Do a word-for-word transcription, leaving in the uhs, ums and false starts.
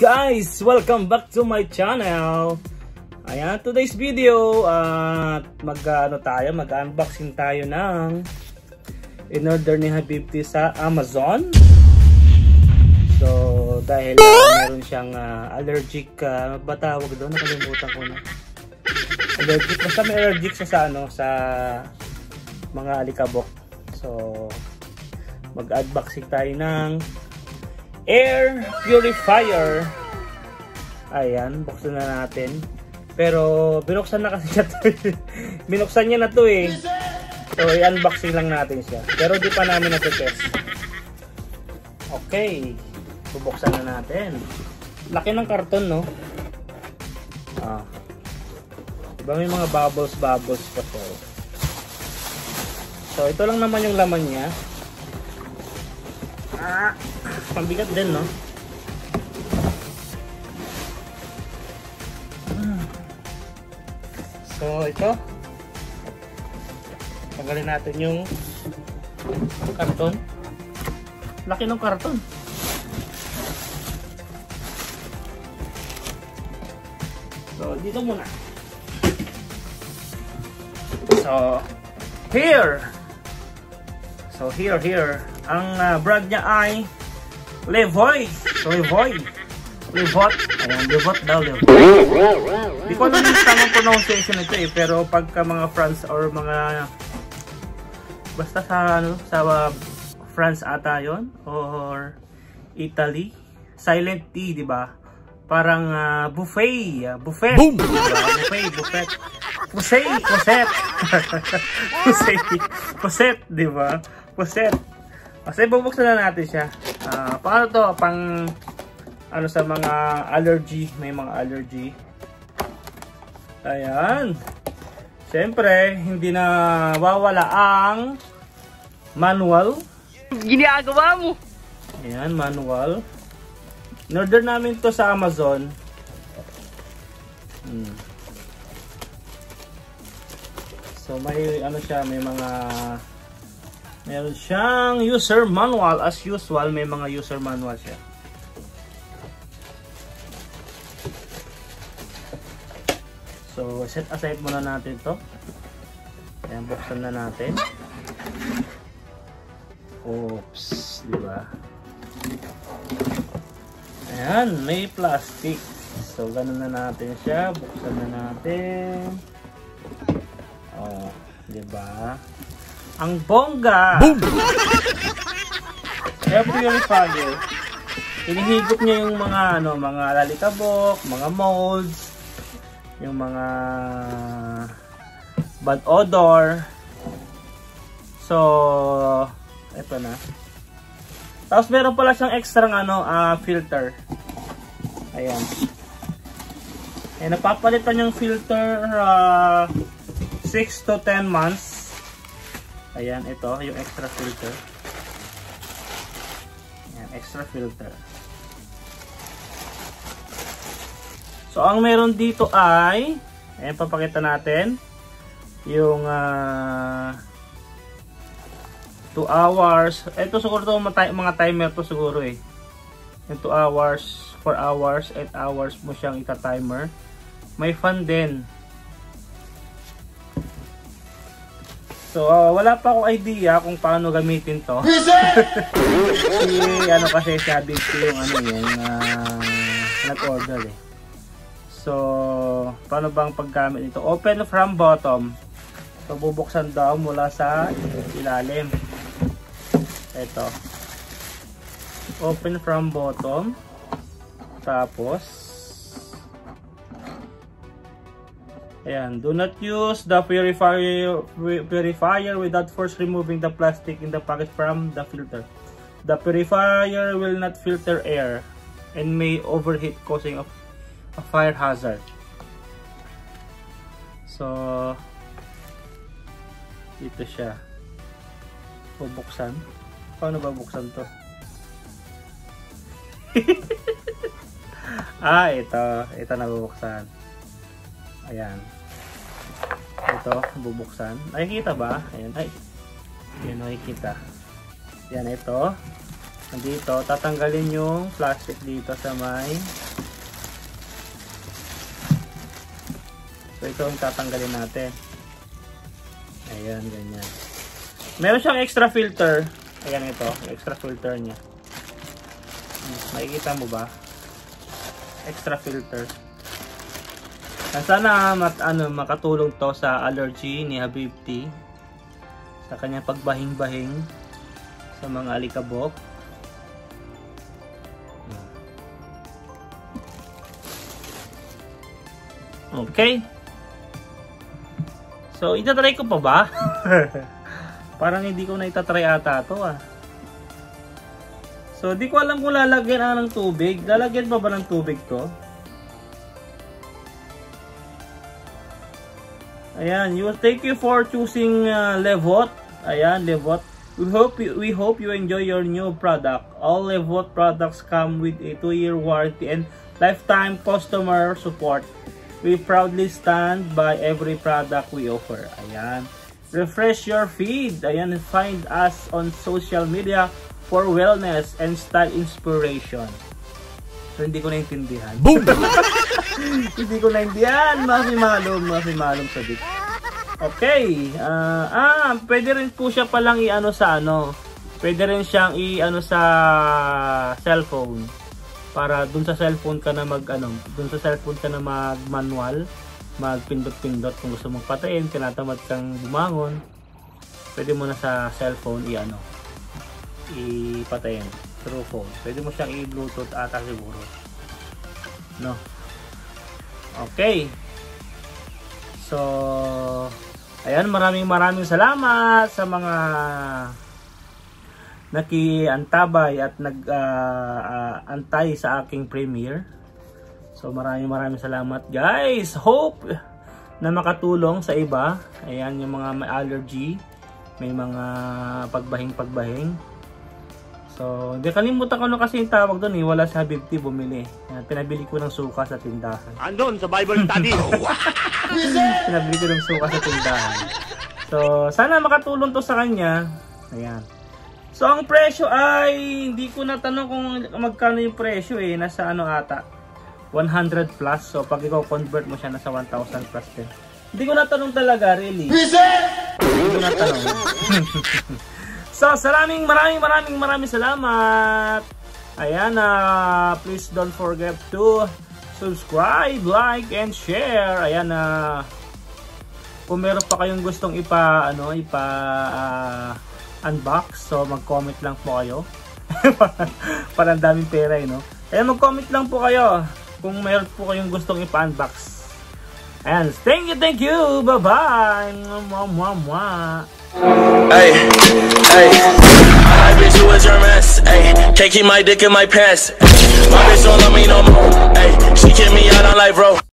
guys! Welcome back to my channel. Ayan, today's video at uh, mag ano tayo, mag-unboxing tayo ng in-order ni Habibti sa Amazon. So, dahil uh, meron siyang uh, allergic, uh, ba tawag doon? Nakalimutan ko na. Allergic, basta may allergic siya sa ano, sa mga alikabok. So, mag-unboxing tayo ng air purifier. Ayan, buksan na natin. Pero binuksan na kasi siya to. Binuksan niya na to eh. So i-unboxing lang natin siya. Pero di pa namin na-test. Okay, bubuksan na natin. Laki ng karton, no? Ah. Diba may mga bubbles bubbles pa to. So ito lang naman yung laman niya. Ah, pambigat din, no? So, ito. Tanggalin natin yung karton. Laki ng karton. So, dito muna. So, here. So, here, here. Ang uh, brand niya ay Levoy. Levoy. Levot. Ayan, Levot daw. Levot. Di ko alam yung tamang pronunciation ito eh. Pero pagka mga France or mga basta sa ano, sa uh, France ata yun. Or Italy. Silent T, di ba? Parang uh, buffet. Uh, buffet. Boom! Diba? Buffet, buffet. Pusay, puset. Pusay, puset, di ba? Puset. Kasi bubuksan na natin siya. Uh, paano to? Pang ano sa mga allergy. May mga allergy. Ayan. Siyempre, hindi na wawala ang manual. Ginagawa mo. Ayan, manual. In-order namin to sa Amazon. Hmm. So may ano siya, may mga meron siyang user manual. As usual, may mga user manual siya. So, set aside muna natin to. Ayan, buksan na natin. Oops, di ba? Ayan, may plastic. So, ganun na natin siya. Buksan na natin. Oh, di ba? Ang bongga! Boom! Air purifier. Hinihigop niya yung mga ano, mga lalikabok, mga molds, yung mga bad odor. So, ito na. Tapos meron pala siyang extra ano, uh, filter. Ayan. Eh, napapalitan yung filter uh, six to ten months. Ayan, ito yung extra filter. Ayan, extra filter. So, ang meron dito ay, ayan, papakita natin, yung uh, two hours. Ito siguro to, mga timer to siguro eh. Yung two hours, four hours, eight hours mo siyang ita-timer. May fan din. So, uh, wala pa akong idea kung paano gamitin to. Kasi, ano kasi sabi ko yung ano yung uh, nag-order eh. So, paano bang paggamit ito? Open from bottom. So, bubuksan daw mula sa ilalim. Ito. Open from bottom. Tapos, ayan. Do not use the purifier, purifier without first removing the plastic in the packet from the filter. The purifier will not filter air and may overheat, causing a a fire hazard. So, dito siya. Bubuksan. Paano ba buksan to? Ah, ito. Ito na bubuksan. Ayan. Ito, bubuksan. Nakikita ba? Ayan. Ay. Ayan, nakikita. Ayan, ito. Dito, tatanggalin yung plastic dito sa may. So ito ang tatanggalin natin. Ayan, ganyan. Meron siyang extra filter. Ayan ito, extra filter niya. Makikita mo ba? Extra filter. Sana mat, ano, makatulong to sa allergy ni Habibti. Sa kanyang pagbahing-bahing sa mga alikabok. Okay. So, itatry ko pa ba? Parang hindi ko na itatry ata ito ah. So, di ko alam kung lalagyan na ng tubig. Lalagyan pa ba ng tubig to? Ayan, you, thank you for choosing uh, Levot. Ayan, Levot. We hope, you, we hope you enjoy your new product. All Levot products come with a two year warranty and lifetime customer support. We proudly stand by every product we offer. Ayan. Refresh your feed. Ayan, find us on social media for wellness and style inspiration. So, hindi ko naintindihan. Boom! Hindi ko naintindihan. Mafi-malum, mafi-malum sa dik. Okay. Uh, ah, pwede rin po siya palang i-ano sa ano. Pwede rin siyang i-ano sa cellphone. Para dun sa cellphone ka na mag ano, dun sa cellphone ka na mag manual, magpindot-pindot kung gusto mong patayin, tinatamad kang bumangon. Pwede mo na sa cellphone i-ano, ipatayin through phone. Pwede mo siyang i-bluetooth ata siguro. No. Okay. So, ayan, maraming maraming salamat sa mga nakiantabay at nag-antay uh, uh, sa aking premiere. So maraming maraming salamat guys. Hope na makatulong sa iba. Ayan, yung mga may allergy, may mga pagbahing-pagbahing. So, hindi kalimutan ko na kasi yung tawag doon eh. Wala si Habibti bumili. Ayan, pinabili ko ng suka sa tindahan. Andun sa Bible study. Pinabili ko ng suka sa tindahan. So, sana makatulong to sa kanya. Ayan. So, ang presyo ay, hindi ko natanong kung magkano yung presyo eh. Nasa ano ata, one hundred plus. So, pag ikaw convert mo siya, nasa one thousand plus din. Hindi ko natanong talaga, really. Hindi ko natanong. So, maraming maraming maraming maraming salamat. Ayan, uh, please don't forget to subscribe, like, and share. Ayan, uh, kung meron pa kayong gustong ipa, ano, ipa, uh, unbox, so mag-comment lang po kayo. Parang daming pera eh, no? Kaya mag-comment lang po kayo kung mayroon po kayong gustong ipa-unbox. Ayan, thank you, thank you, bye bye. Mwah, mwah, mwah. Hey, hey, my bitch, you was your mess. Hey, can't keep my dick in my pants. My bitch don't love me no more. Hey, she kicked me out on life, bro.